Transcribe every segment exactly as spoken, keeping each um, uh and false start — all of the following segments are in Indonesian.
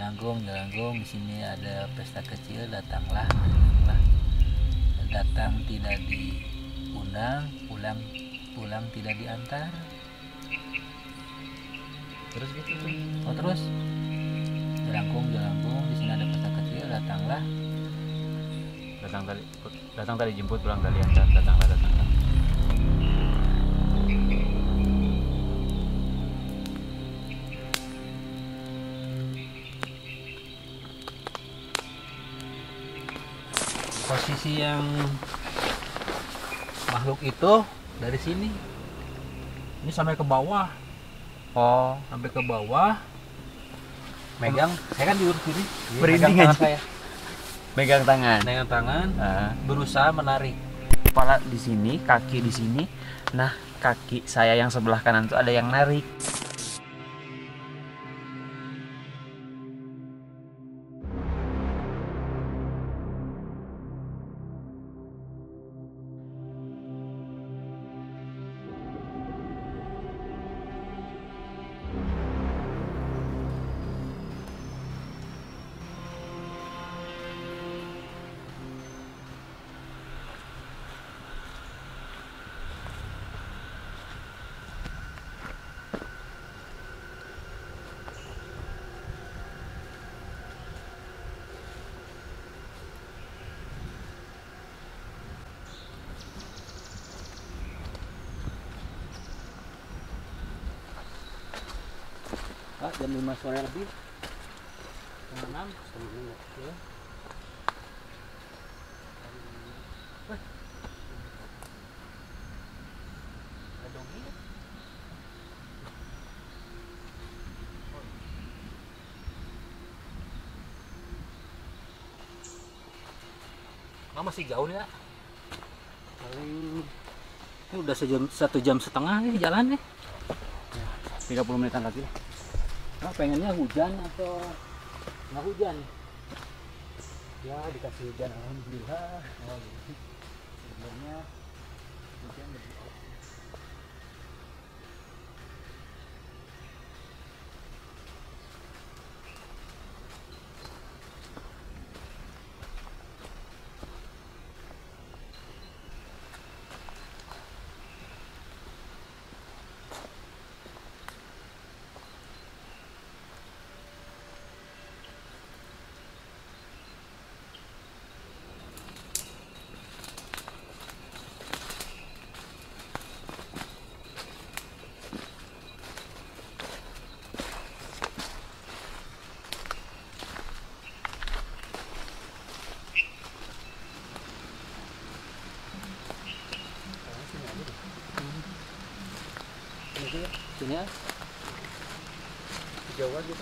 Jelangkung, Jelangkung, di sini ada pesta kecil, datanglah, datanglah. Datang tidak diundang, pulang pulang tidak diantar. Terus gitu tuh. Oh terus, Jelangkung, Jelangkung, di sini ada pesta kecil, datanglah. Datang tadi, datang tadi jemput, pulang tadi antar, datanglah, datanglah. Posisi yang makhluk itu dari sini, ini sampai ke bawah. Oh, Sampai ke bawah, megang, saya kan di urut sini, Merinding megang tangan aja. saya, megang tangan. megang tangan, Nah, berusaha menarik. kepala di sini, kaki di sini. Nah, kaki saya yang sebelah kanan tuh ada yang narik. Pak, jam lima sore lebih, setengah enam, setengah enam ya. Wah. Ada dogi ya? Oh, masih jauh nih ya. Paling ini udah sejam, satu jam setengah nih jalan nih. tiga puluh menitan lagi lah. Nah, pengennya hujan atau nggak hujan? Ya dikasih hujan, alhamdulillah. Oh, gitu. Sebenarnya hujan lebih oke. Sini ya, jauh gitu.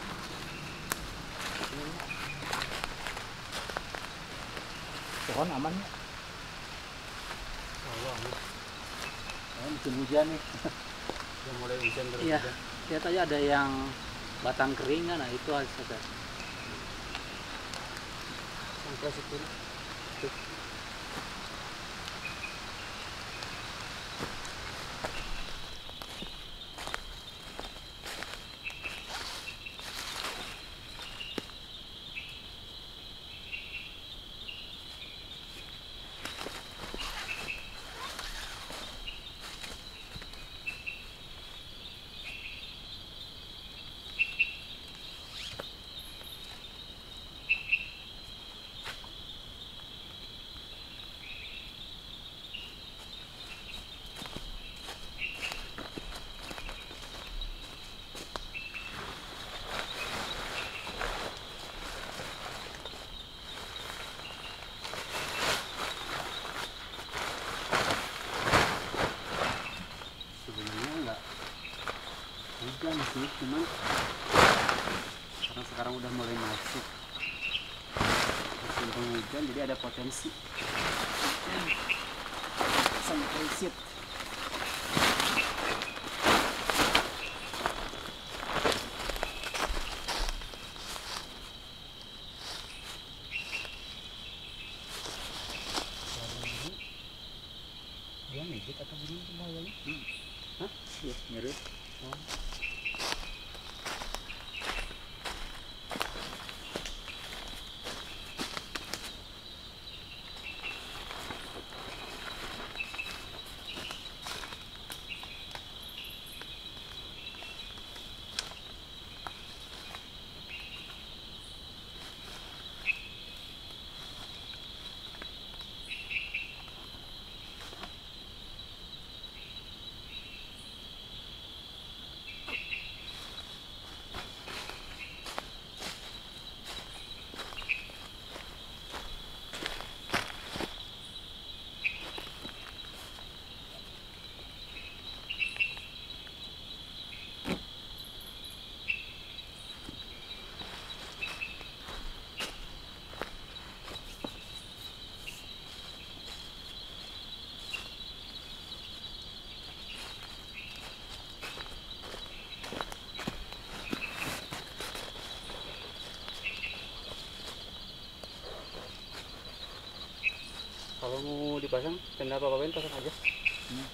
Pohon aman ya? Oh, aman. Oh, musim hujan nih. Yang mulai hujan terus. Iya, lihat aja ada yang batang kering kan, nah itu harus ada. Sampai situ. Tuh. Hujan sih, cuman karena sekarang udah mulai masuk musim penghujan, jadi ada potensi sampai sit. Dia ngejek atau gimana bahayanya? Hmm. Hah? Iya, mirip. Oh. Kalau mau dipasang tenda apa apa pasang aja. Hmm.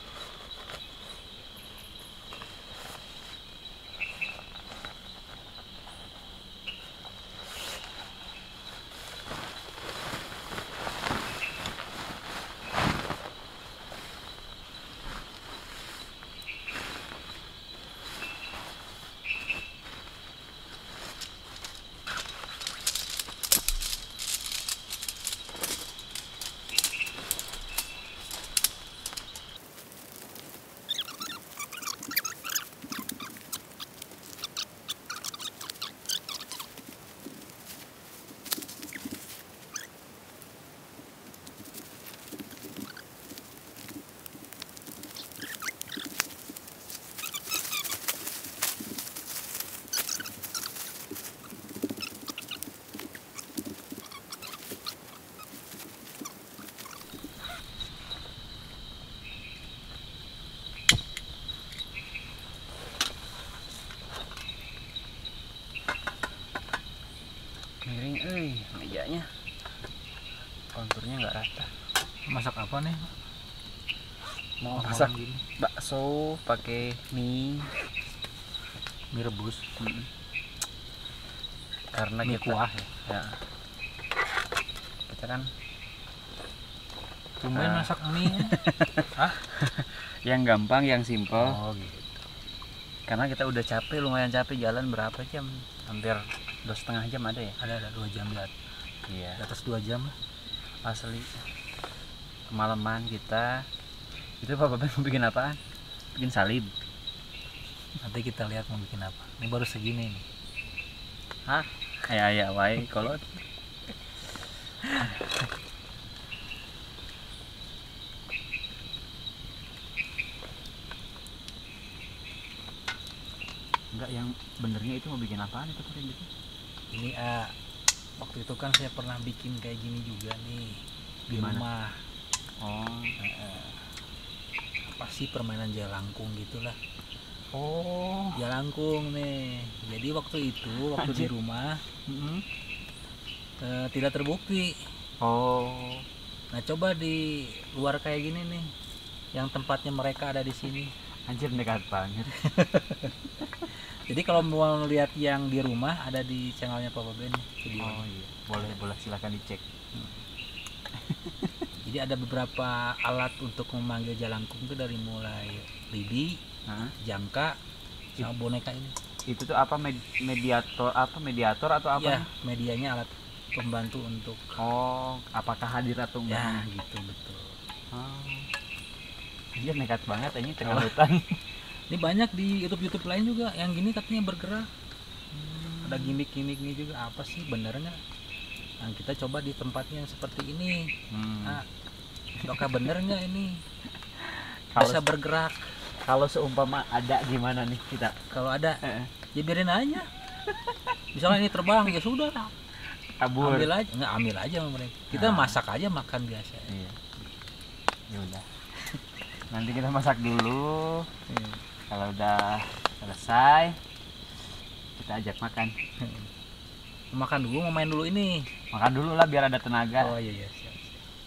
Miring, eh, mejanya konturnya nggak rata. Masak apa nih? Mau Malam masak gini. bakso pakai mie. Mie rebus. Mm. Karena Mie kita, kuah ya. ya, kita kan Tumben Ah. masak mie. Hah? yang gampang, yang simple. Oh gitu. Karena kita udah capek, lumayan capek jalan berapa jam? Hampir dua setengah jam ada ya? Ada ada dua jam di at- Iya. di atas dua jam lah. Asli. Kemalaman kita. Itu Pak Bapak mau bikin apaan? Bikin salib. Nanti kita lihat mau bikin apa. Ini baru segini nih. Hah? Kayak ayah wae kolot. Enggak, yang benernya itu mau bikin apaan itu Pak Rindy? Ini ah waktu itu kan saya pernah bikin kayak gini juga nih di Gimana? rumah. Oh. Eh, apa sih permainan jalangkung gitulah. Oh. Jalangkung nih. Jadi waktu itu waktu di Anjir. rumah Mm-mm. eh, tidak terbukti. Oh. Nah coba di luar kayak gini nih, yang tempatnya mereka ada di sini. Anjir nekat banget. Jadi kalau mau lihat yang di rumah ada di channelnya Papa Ben video. Oh iya. Boleh, boleh silakan dicek. Jadi ada beberapa alat untuk memanggil jalangkung itu dari mulai lidi, Hah? jangka, sama boneka ini. Itu tuh apa med- mediator apa mediator atau apa? Ya, medianya alat pembantu untuk Oh, apakah hadir atau ya enggak? gitu betul. Oh. Dia nekat banget ini tengah hutan. Ini banyak di YouTube-YouTube lain juga yang gini katanya bergerak. Ada gimmick-gimmicknya juga, apa sih benernya? Nah, kita coba di tempatnya yang seperti ini. Hmm. Nah, apakah bener nggak ini Kalau bisa bergerak? kalau seumpama ada gimana nih kita? Kalau ada, Eh, ya biarin aja. Misalnya ini terbang, ya sudah, kabur. ambil aja, nggak ambil aja sama mereka. Kita Ah. masak aja makan biasa. Iya. Ya udah. Nanti kita masak dulu. Iya. Kalau udah selesai, kita ajak makan. Makan dulu, mau main dulu ini. Makan dulu lah biar ada tenaga. Oh iya iya siap.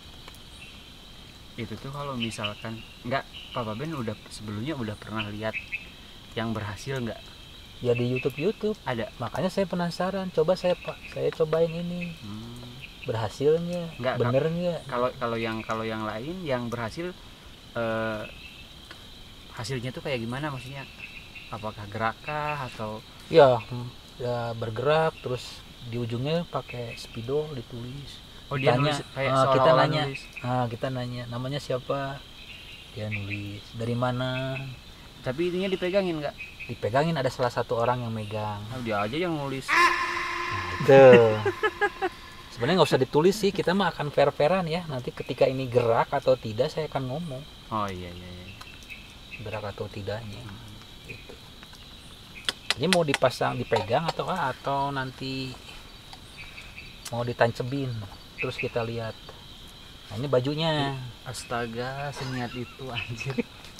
Itu tuh kalau misalkan enggak, Papa Ben udah sebelumnya udah pernah lihat yang berhasil enggak? Ya di YouTube YouTube. Ada. Makanya saya penasaran. Coba saya pak, saya cobain ini. Hmm. Berhasilnya, Nggak, bener nggak? Kalau kalau yang kalau yang lain yang berhasil eh, hasilnya tuh kayak gimana maksudnya? Apakah gerakkah atau Ya, hmm, ya bergerak terus di ujungnya pakai spidol ditulis. oh dia Tanya, nulis kayak ah, kita seolah-olah nanya. nulis. Nah, kita nanya namanya siapa? Dia nulis dari mana? Tapi itunya dipegangin nggak? Dipegangin, ada salah satu orang yang megang. Oh, dia aja yang nulis. Gitu. Sebenarnya nggak usah ditulis sih, kita mah akan fair-fairan ya. Nanti ketika ini gerak atau tidak saya akan ngomong Oh iya iya iya. gerak atau tidaknya. Gitu. Jadi mau dipasang, dipegang atau ah, atau nanti mau ditancebin terus kita lihat. Nah, ini bajunya. Astaga, seniat itu anjir.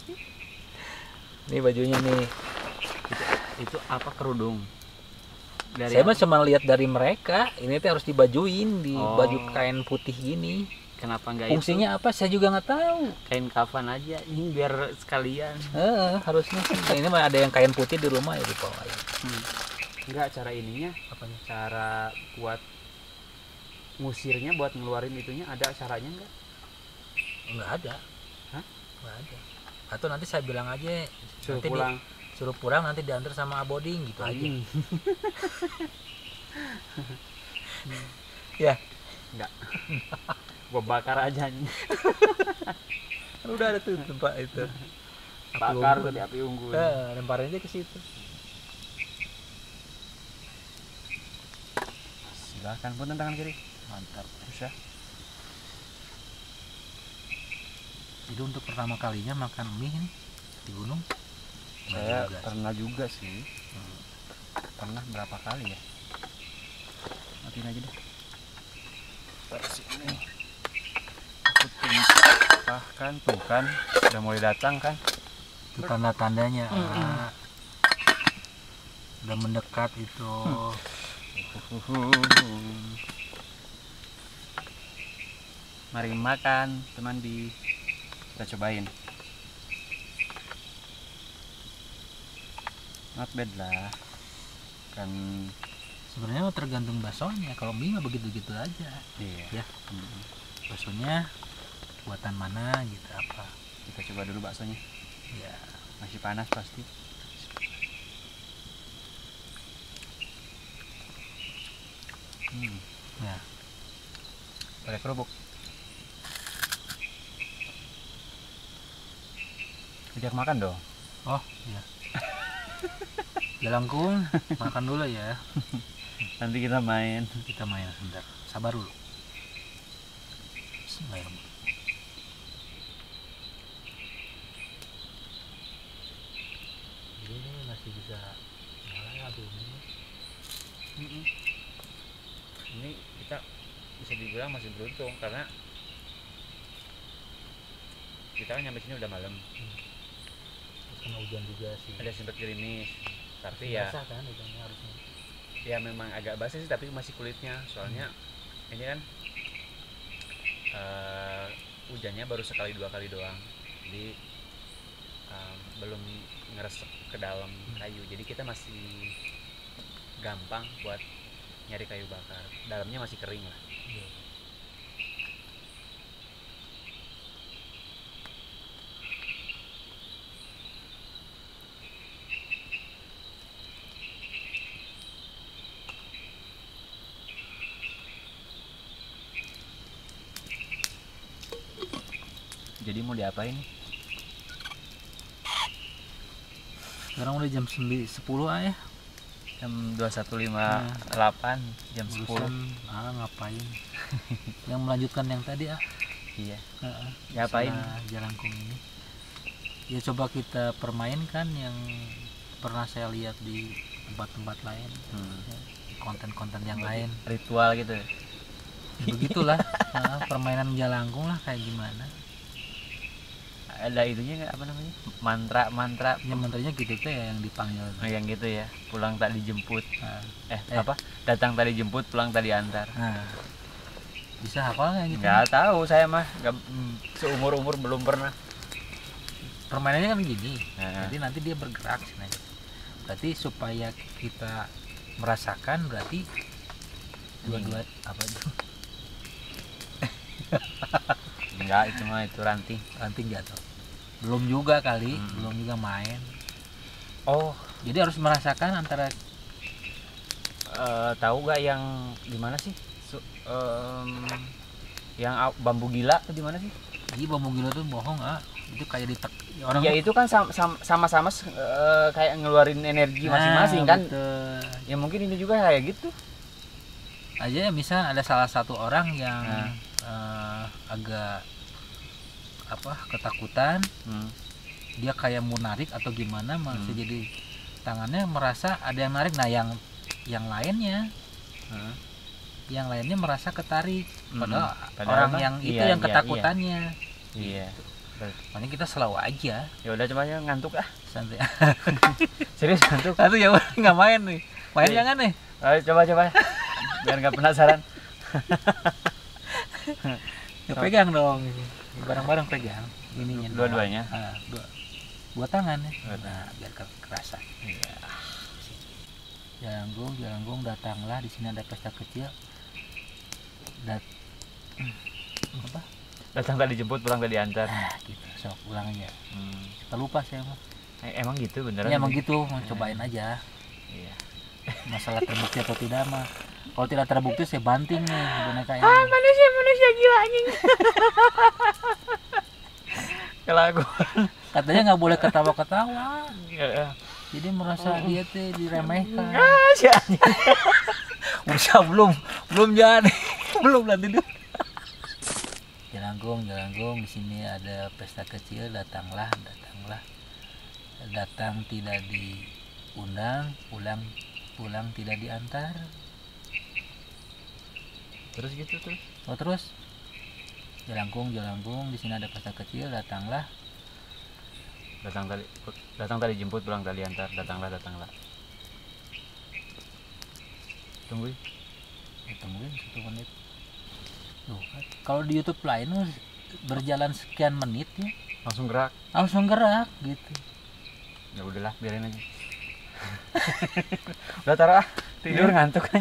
Ini bajunya nih. Itu apa kerudung? Dari Saya apa? mah cuma lihat dari mereka. Ini tuh harus dibajuin di Oh. baju kain putih gini. kenapa enggak Fungsinya apa saya juga nggak tahu. itu kain kafan aja ini biar sekalian. Eh, harusnya sih. Nah, ini mah ada yang kain putih di rumah ya di bawah ya. Hmm. Enggak, cara ininya Apanya? cara buat ngusirnya, buat ngeluarin itunya ada caranya enggak? Nggak ada. Hah? Nggak ada. Atau nanti saya bilang aja Suruh nanti pulang. Di, suruh pulang nanti diantar sama aboding gitu aja. Anjing. Ya, Enggak. Gua bakar aja nih. kan udah ada tuh tempat itu. Api Bakar unggun. tuh di api unggun. Eh, lemparin aja ke situ. Silahkan punten tangan kiri. Mantap. Bisa. Jadi untuk pertama kalinya makan mie ini di gunung. Saya Nggak juga. pernah juga sih. Hmm. Pernah berapa kali ya? Matiin aja deh. Taruh sini. Ikutin. Bahkan tuh kan udah mulai datang kan. Itu tanda-tandanya. Mm-mm. Ah, udah mendekat itu. Mari makan, teman di kita cobain. Not bad lah. Kan Sebenarnya tergantung baksonya. Kalau mie mah begitu-gitu aja. iya. Ya. Baksonya buatan mana gitu apa. Kita coba dulu baksonya. Ya. Masih panas pasti. Hmm. Ya. Pakai kerupuk. Ajak makan dong. Oh, iya. Jalangkung, makan dulu ya. Nanti kita main. Kita main sebentar. Sabar dulu. Bismillahirrahmanirrahim. Ini masih bisa nyala ya api unggun. Ini kita bisa dibilang masih beruntung karena kita kan nyampe sini udah malam. Terus kena hujan juga sih. Ada sempat gerimis, tapi ya Basah kan hujannya harusnya. ya memang agak basah sih, tapi masih kulitnya. Soalnya ini kan eh, hujannya baru sekali dua kali doang, jadi em, belum ngeresep ke dalam kayu. Jadi kita masih gampang buat nyari kayu bakar. Dalamnya masih kering lah. Iya. Jadi mau diapain? Sekarang udah jam sembilan sepuluh ah ya. Jam dua puluh satu lima puluh delapan, jam sepuluh. Urusan, ah ngapain? Yang melanjutkan yang tadi ah. Iya. Heeh. Ngapain? Masalah Jalangkung ini. Ya coba kita permainkan yang pernah saya lihat di tempat-tempat lain, Hmm. ya, di konten-konten yang lain. Ritual gitu. Begitulah nah, permainan Jalangkung lah kayak gimana. Ada itunya nggak, apa namanya? Mantra mantra Ya menterinya gitu tuh ya yang dipanggil. oh, yang gitu ya. Pulang tak dijemput. Nah, Eh, Eh. apa? Datang tadi jemput, pulang tadi antar. nah, bisa hafal nggak gitu? Nggak tahu saya mah. Nggak, mm, seumur umur belum pernah. Permainannya kan gini. Nah. Jadi nanti dia bergerak. Nah, berarti supaya kita merasakan berarti dua-dua apa itu? Enggak, itu mah itu ranting. Ranting jatuh. Belum juga kali, Hmm. belum juga main. Oh, Jadi harus merasakan antara eh, tahu gak yang di mana sih? Su- em, yang au- bambu gila tuh di mana sih? jadi bambu gila tuh bohong ah. Itu kayak ditek orang Ya itu kan sam- sam- sama-sama eh, kayak ngeluarin energi masing-masing Nah, kan. betul. Ya mungkin ini juga kayak gitu. Aja misal ada salah satu orang yang Nah. eh, agak apa ketakutan, Hmm. dia kayak mau narik atau gimana masih Hmm. jadi tangannya merasa ada yang narik. Nah yang yang lainnya Hmm. yang lainnya merasa ketarik, Hmm. padahal, Padahal orang mah, yang itu iya, yang iya, ketakutannya. Iya. Makanya kita selalu aja Ya udah, cuma ya ngantuk ah. santai. Serius ngantuk. Satu ya udah, nggak main nih, main Iya. jangan nih. Ayo coba coba. Biar nggak penasaran. Ya pegang dong, bareng-bareng pegang ininya. Dua-duanya? Ah, dua, dua tangan ya. Nah, biar kerasa. Iya. Jalanggung, Jalanggung datanglah, di sini ada pesta kecil. Dat apa? Datang tadi jemput, pulang tadi antar. Nah, gitu. Sok pulang aja. Hmm. Suka lupa saya mah. Eh, emang gitu beneran? Ya emang gitu, mau cobain aja. Iya. Masalah terbukti atau tidak mah. Kalau tidak terbukti saya banting nih boneka ini. Ah, manusia manusia gila anjing. Kelakuan. Katanya nggak boleh ketawa-ketawa. Ya. Jadi merasa dia tuh diremehkan. Ah, si anjing. Usah belum, belum jadi, belum nanti dulu. Jalanggung, Jalanggung, di sini ada pesta kecil, datanglah, datanglah. Datang tidak diundang, pulang pulang tidak diantar. Terus gitu terus. Oh terus, Jalanggung, Jalanggung, di sini ada pesta kecil, datanglah. Datang tadi datang tadi jemput, pulang tadi antar. Datanglah, datanglah. Tungguin. Ya, tungguin satu menit. Loh, kalau di YouTube lain mah berjalan sekian menit ya, Langsung gerak. langsung gerak gitu. Ya udahlah, biarin aja. Udah taruh ah, tidur ngantuk kan.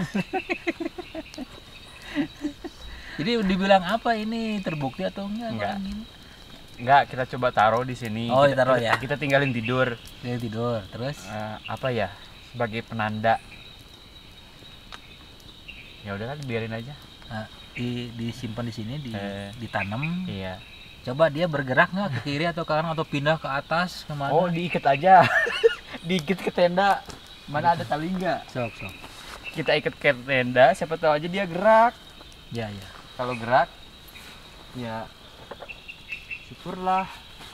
Jadi dibilang apa ini, terbukti atau enggak? Enggak. Orang ini? Enggak, kita coba taruh di sini. Oh, kita, ditaruh kita, ya. Kita tinggalin tidur. Dia tidur terus. Eh, apa ya? Sebagai penanda. Ya udahlah, biarin aja. Nah, di disimpan di sini, di, Eh. ditanam. Iya. Coba dia bergerak nggak ke kiri atau ke kanan atau pindah ke atas kemana? Oh, diikat aja. Diikat ke tenda. Mana ada tali enggak? sok sok. Kita ikat ke tenda, siapa tahu aja dia gerak. Ya ya. Kalau gerak, ya syukurlah.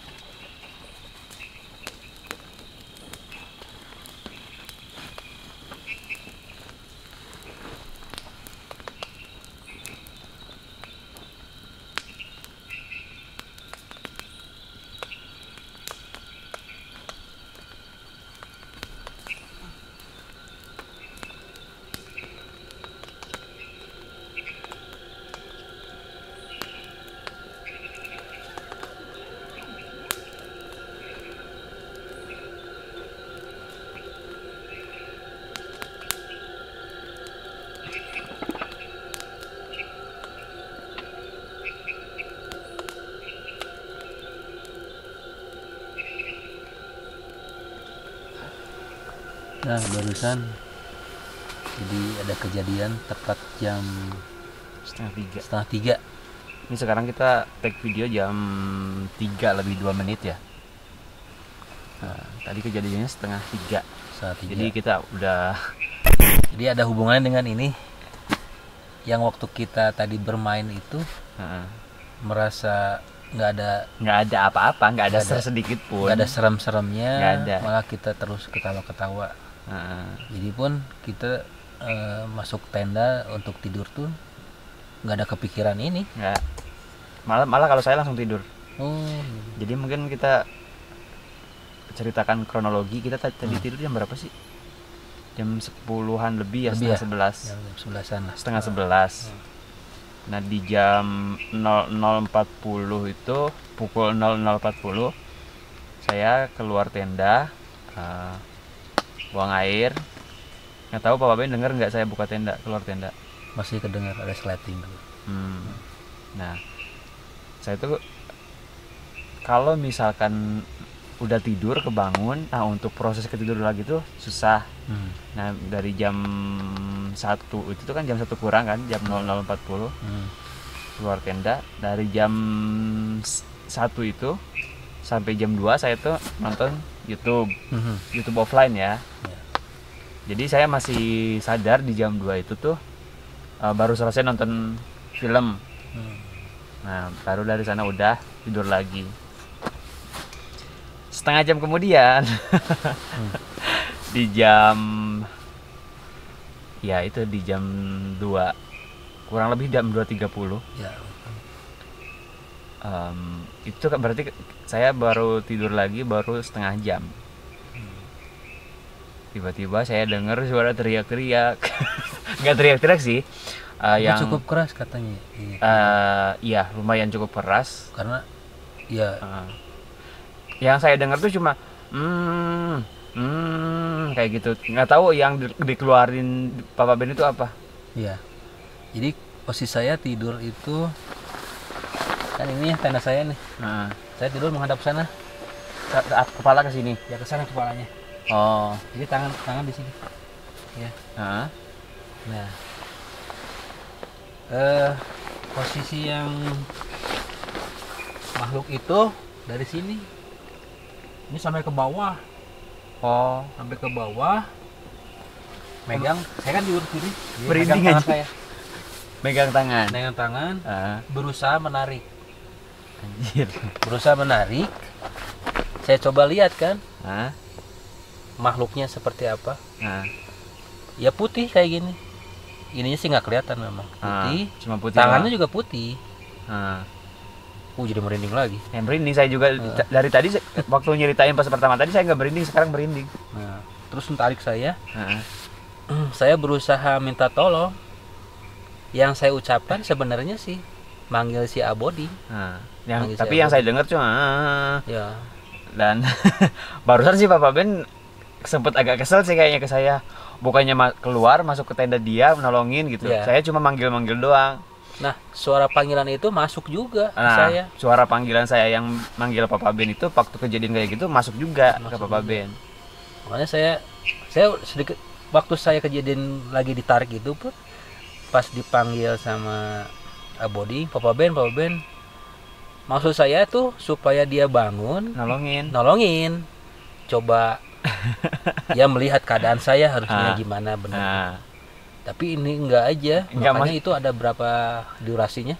Nah barusan, jadi ada kejadian tepat jam Setengah tiga. setengah tiga. Ini sekarang kita take video jam tiga lebih dua menit ya. Nah, tadi kejadiannya setengah tiga. Saat tiga. Jadi kita udah Jadi ada hubungannya dengan ini. Yang waktu kita tadi bermain itu uh, merasa nggak ada nggak ada apa-apa, nggak ada Nggak ada. ser sedikit pun. nggak ada serem-seremnya, Nggak ada. malah kita terus ketawa-ketawa. Uh, Jadi pun kita eh, masuk tenda untuk tidur tuh nggak ada kepikiran ini. nggak. Malah malah kalau saya langsung tidur. Oh, Jadi mungkin kita ceritakan kronologi. Kita tadi tadi Hmm. tidur jam berapa sih? Jam sepuluhan lebih ya, Lebih setengah ya? sebelas. jam sebelasan lah. Setengah sebelas. Nah di jam nol nol empat puluh itu, pukul nol nol empat puluh saya keluar tenda, uh, buang air. Nggak tahu Pak Ben denger nggak saya buka tenda, keluar tenda. Masih kedengar ada slating dulu. Hmm. Nah saya tuh kalau misalkan udah tidur kebangun, nah untuk proses ketidur lagi tuh susah. Hmm. Nah dari jam satu itu tuh kan jam satu kurang kan, jam nol nol empat puluh Hmm. keluar tenda. Dari jam satu itu sampai jam dua saya tuh nonton YouTube, Hmm. YouTube offline ya. Ya. Jadi saya masih sadar di jam dua itu tuh uh, baru selesai nonton film. Hmm. Nah baru dari sana udah tidur lagi. Setengah jam kemudian Hmm. di jam ya itu di jam dua kurang lebih jam dua tiga puluh. Ya. Um, itu kan berarti saya baru tidur lagi baru setengah jam. Tiba-tiba saya dengar suara teriak-teriak. Nggak teriak-teriak sih, uh, yang cukup keras katanya. Iya. Uh, iya, lumayan cukup keras. Karena ya uh, yang saya dengar tuh cuma hmm, hmm kayak gitu. Nggak tahu yang di- dikeluarin Papa Ben itu apa. ya. Jadi posisi saya tidur itu kan ini tenda saya nih. Nah, Saya tidur menghadap sana. ke- ke- kepala ke sini. Ya ke sana kepalanya. Oh. Jadi tangan tangan di sini. Ya. Nah. Nah. Eh posisi yang makhluk itu dari sini. Ini sampai ke bawah, Oh. sampai ke bawah. Megang, saya kan tidur sini. Dia Merinding megang tangan aja. saya. Megang tangan. Megang tangan, Ah, berusaha menarik. anjir. Berusaha menarik. Saya coba lihat kan Nah, makhluknya seperti apa. nah, Ya putih kayak gini. Ininya sih nggak kelihatan memang. Putih. ah, cuma putih. Tangannya doang. juga putih. Ah. Uh jadi merinding lagi. Yang merinding saya juga Ah. t- dari tadi se- waktu nyeritain pas pertama tadi saya nggak merinding, sekarang merinding. Nah, terus menarik saya. Nah, Saya berusaha minta tolong. Yang saya ucapkan sebenarnya sih manggil si Abodi. nah. Yang, Manggil tapi saya yang apa? saya dengar cuma ah. Ya. Dan barusan sih Papa Ben sempet agak kesel sih kayaknya ke saya. Bukannya ma- keluar masuk ke tenda dia nolongin gitu. Iya. Saya cuma manggil-manggil doang. Nah, suara panggilan itu masuk juga ke Nah, saya. suara panggilan saya yang manggil Papa Ben itu waktu kejadian kayak gitu masuk juga ke Masuk Papa juga. Ben. Makanya saya saya sedikit waktu saya kejadian lagi ditarik itu pun pas dipanggil sama Abodi, Papa Ben, Papa Ben. Maksud saya tuh supaya dia bangun, Nolongin. nolongin. Coba ya melihat keadaan saya harusnya Ah. gimana benar. Nah, Tapi ini enggak aja. Enggak, Makanya Mas. itu ada berapa durasinya?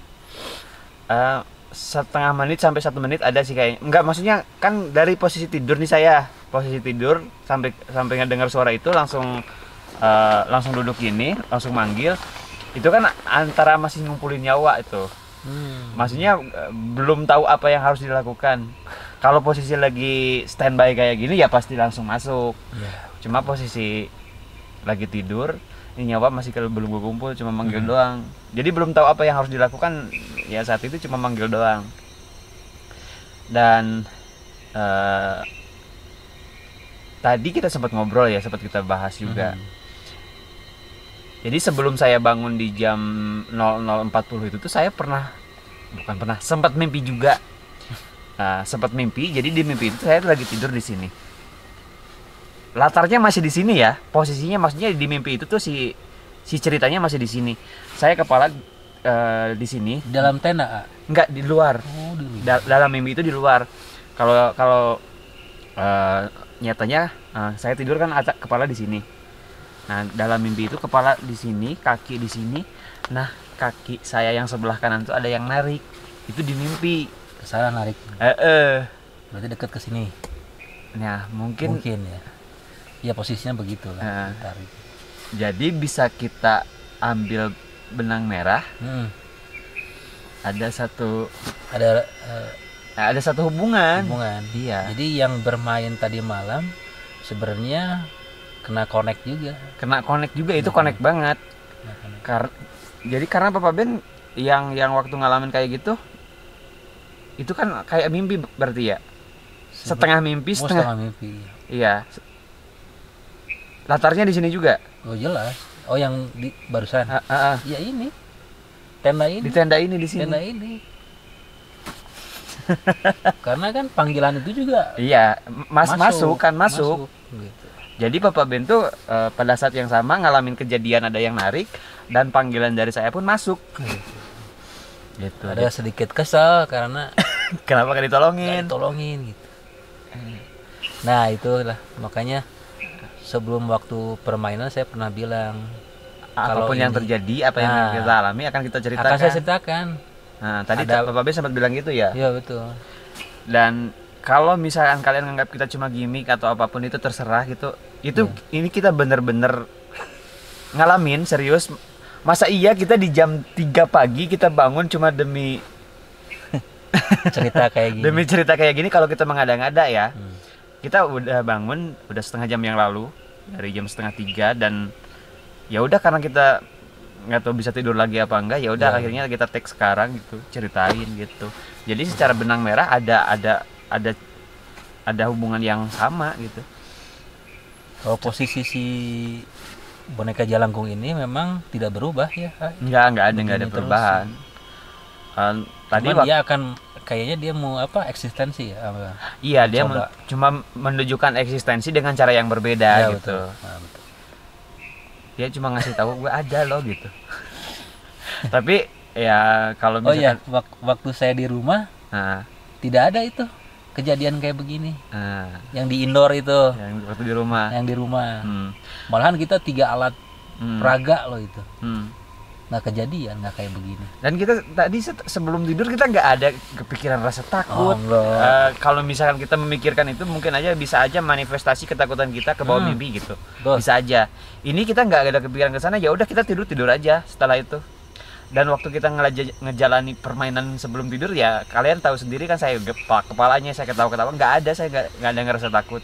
eh, setengah menit sampai satu menit ada sih kayaknya. Enggak, maksudnya kan dari posisi tidur nih saya, posisi tidur sampai sampai ngedengar suara itu langsung eh, langsung duduk gini, langsung manggil. Itu kan antara masih ngumpulin nyawa itu. Hmm. Maksudnya eh, belum tahu apa yang harus dilakukan. Kalau posisi lagi standby kayak gini ya pasti langsung masuk. Ya. Cuma posisi lagi tidur, ini nyawa masih kalau belum kumpul, cuma manggil Hmm. doang. Jadi belum tahu apa yang harus dilakukan. Ya saat itu cuma manggil doang. Dan eh, tadi kita sempat ngobrol ya, sempat kita bahas juga. Hmm. Jadi sebelum saya bangun di jam nol nol empat puluh itu tuh saya pernah bukan pernah sempat mimpi juga. Nah, sempat mimpi. Jadi di mimpi itu saya lagi tidur di sini. Latarnya masih di sini ya. Posisinya maksudnya di mimpi itu tuh si si ceritanya masih di sini. Saya kepala eh, di sini. Dalam tenda, A? Enggak, di luar. Oh, di luar. Da- dalam mimpi itu di luar. Kalau kalau eh, nyatanya eh, saya tidur kan acak kepala di sini. Nah, dalam mimpi itu kepala di sini, kaki di sini. Nah, kaki saya yang sebelah kanan tuh ada yang narik. Itu di mimpi. Kesana narik. Eh, eh. Berarti dekat ke sini. Nah, mungkin Mungkin ya. Ya posisinya begitu lah. Eh. Tarik. jadi bisa kita ambil benang merah. Hmm. Ada satu Ada eh, ada satu hubungan. hubungan. Iya. Jadi yang bermain tadi malam sebenarnya kena connect juga. Kena connect juga, itu Hmm. connect banget. Kena connect. Kar- jadi karena Papa Ben yang yang waktu ngalamin kayak gitu, itu kan kayak mimpi berarti ya. Setengah mimpi, Oh, setengah. setengah mimpi. Iya. Latarnya di sini juga. Oh jelas. Oh yang di barusan. Ah, ah, ah. Ya ini. Tenda ini. Di tenda ini di sini. Tenda ini. Karena kan panggilan itu juga Iya, mas masuk, kan masuk. Gitu. Jadi Papa Ben tuh eh, pada saat yang sama ngalamin kejadian ada yang narik dan panggilan dari saya pun masuk. Gitu. Ada sedikit kesal karena Kenapa gak nggak ditolongin? ditolongin gitu. Nah itulah makanya sebelum waktu permainan saya pernah bilang kalau Apapun yang ini- terjadi, apa yang Nah. kita alami akan kita ceritakan. akan saya ceritakan. Nah, tadi Ada- Papa Ben sempat bilang gitu ya. Iya betul. Dan kalau misalkan kalian nganggap kita cuma gimmick atau apapun itu terserah gitu. Itu Iya. ini kita bener-bener ngalamin serius. Masa iya kita di jam tiga pagi kita bangun cuma demi Cerita kayak gini. demi cerita kayak gini. Kalau kita mengada-ngada ya. Hmm. Kita udah bangun udah setengah jam yang lalu, dari jam setengah tiga, dan ya udah karena kita nggak tahu bisa tidur lagi apa enggak, ya udah Ya. akhirnya kita tag sekarang gitu, ceritain gitu. Jadi secara benang merah ada ada ada ada hubungan yang sama gitu. Kalau posisi si boneka Jalangkung ini memang tidak berubah ya. Hai? Enggak, enggak ada, enggak ada Begini terus perubahan. Eh, tadi Cuman wak- dia akan kayaknya dia mau apa eksistensi ya. Apa? iya dia coba. men- cuma menunjukkan eksistensi dengan cara yang berbeda Ya, gitu. betul. Nah, betul. Dia cuma ngasih tahu gue ada loh gitu. Tapi ya kalau Oh ya, misalkan wak- waktu saya di rumah nah, tidak ada itu kejadian kayak begini. nah, Yang di indoor itu, yang waktu di rumah. yang di rumah. Hmm, Malahan kita tiga alat hmm, peraga loh itu. hmm. Nggak kejadian, nggak kayak begini. Dan kita tadi set- sebelum tidur kita nggak ada kepikiran rasa takut. Oh, enggak. Eh, kalau misalkan kita memikirkan itu mungkin aja bisa aja manifestasi ketakutan kita ke bawah Hmm. mimpi gitu. Betul. Bisa aja. Ini kita nggak ada kepikiran ke sana, ya udah kita tidur tidur aja setelah itu. Dan waktu kita ngelaja- ngejalani permainan sebelum tidur ya kalian tahu sendiri kan, saya gepak kepalanya, saya ketawa-ketawa, nggak ada, saya nggak nggak ada ngerasa takut.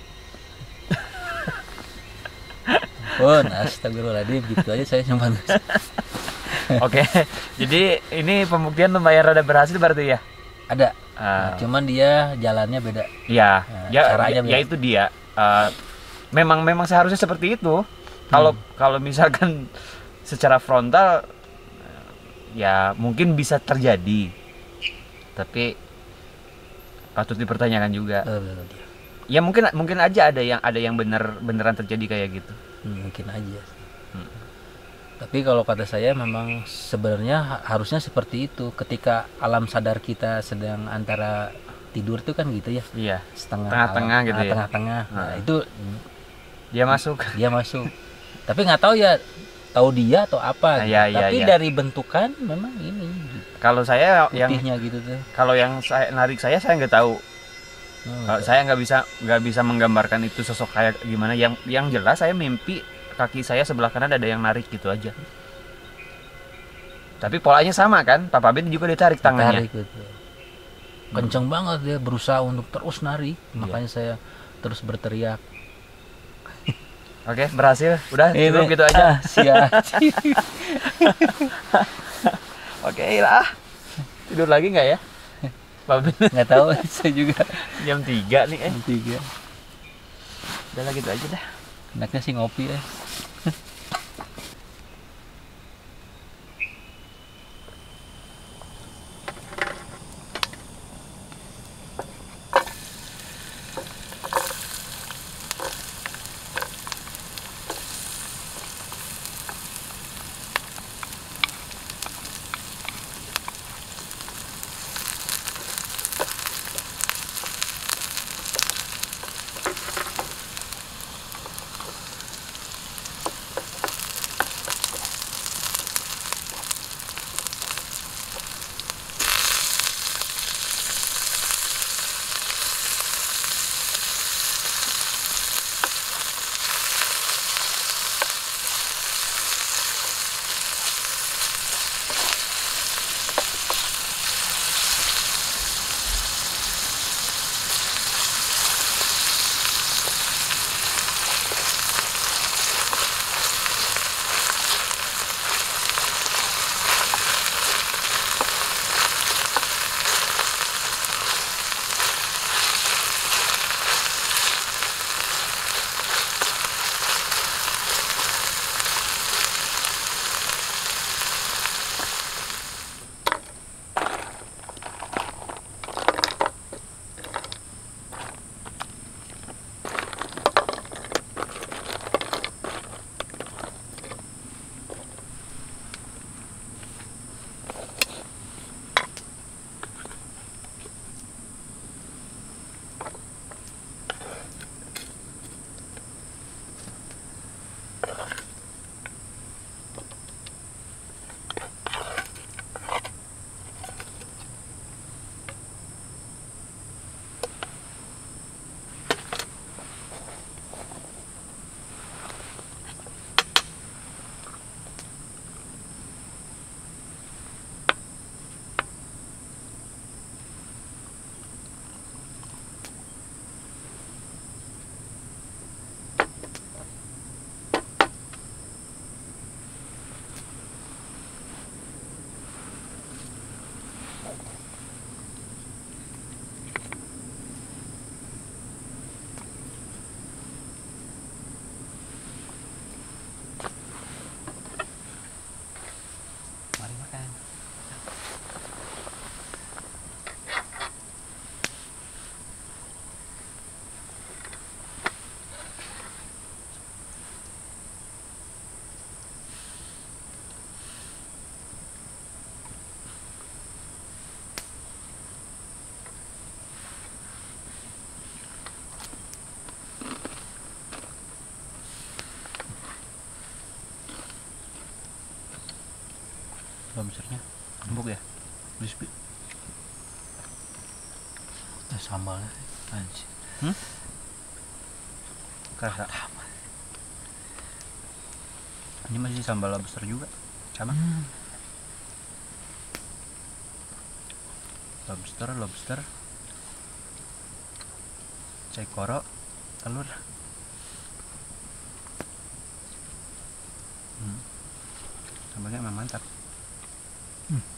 Pun, astagfirullahaladzim, gitu aja saya cuma. Oke, jadi ini pembuktian lumayan rada berhasil berarti ya. Ada. Ah. Nah, cuman dia jalannya beda. Ya, Nah, ya, caranya ya, beda. ya itu dia. Eh, memang memang seharusnya seperti itu. Kalau Hmm. kalau misalkan secara frontal, eh, ya mungkin bisa terjadi. Tapi patut dipertanyakan juga. Eh, betul, betul. Ya mungkin mungkin aja ada yang ada yang bener beneran terjadi kayak gitu. Hmm, mungkin aja. Hmm. Tapi kalau kata saya memang sebenarnya ha- harusnya seperti itu. Ketika alam sadar kita sedang antara tidur tuh kan gitu ya, Iya, setengah Tengah-tengah alam- gitu ah, ya. tengah-tengah. Nah, Nah. itu dia masuk. dia masuk. Tapi nggak tahu ya, tahu dia atau Ah, apa. gitu. iya, iya, Tapi iya. dari bentukan memang ini gitu. Kalau saya yang Putihnya gitu tuh. kalau yang saya narik saya saya nggak tahu. Hmm, Kalau saya nggak bisa nggak bisa menggambarkan itu sosok kayak gimana. Yang yang jelas saya mimpi kaki saya sebelah kanan ada yang narik gitu aja. Tapi polanya sama kan, Papa Ben juga ditarik tangannya. Tarik gitu. Kenceng banget dia berusaha untuk terus narik. Iya. Makanya saya terus berteriak. Oke, berhasil. Udah Ini, cukup gitu aja. ah, siap. Oke lah. Tidur lagi nggak ya? Papa Ben Nggak tahu saya juga. jam tiga nih eh. Jam tiga. Udah lah gitu aja dah. Enaknya sih ngopi ya. lobsternya empuk ya, crispy. Nah, sambalnya anjir. Hmm? Kerasa. Ini masih sambal lobster juga, sama. Hmm. Lobster, lobster, cekoro, telur. Hmm. Sambalnya emang mantap. Hmm.